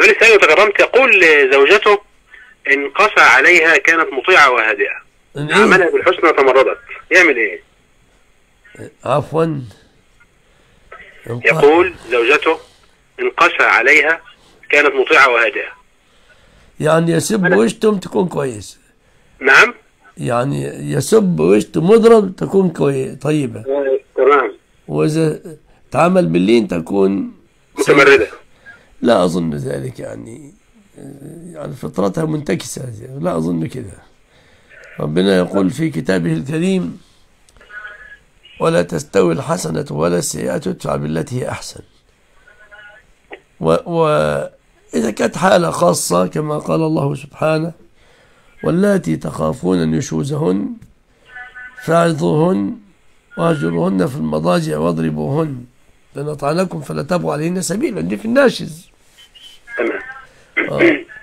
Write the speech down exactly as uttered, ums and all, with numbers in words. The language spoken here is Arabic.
السؤال الثاني وتكرمت، يقول زوجته إن قسى عليها كانت مطيعة وهادئة، إيه؟ عملها بالحسنى تمردت، يعمل إيه؟ عفوا. يقول زوجته إن قسى عليها كانت مطيعة وهادئة، يعني يسب ويشتم تكون كويس. نعم. يعني يسب ويشتم مضرب تكون كويس طيبة. تمام. وإذا تعامل باللين تكون متمردة. لا أظن ذلك، يعني يعني فطرتها منتكسة، لا أظن كده. ربنا يقول في كتابه الكريم: ولا تستوي الحسنة ولا السيئة ادفع بالتي هي أحسن. وإذا كانت حالة خاصة كما قال الله سبحانه: واللاتي تخافون نشوزهن فاعظوهن واهجروهن في المضاجع واضربوهن فإن أطعنكم فلا تبغوا عليهن سبيلا. دي في الناشز. تمام. آه.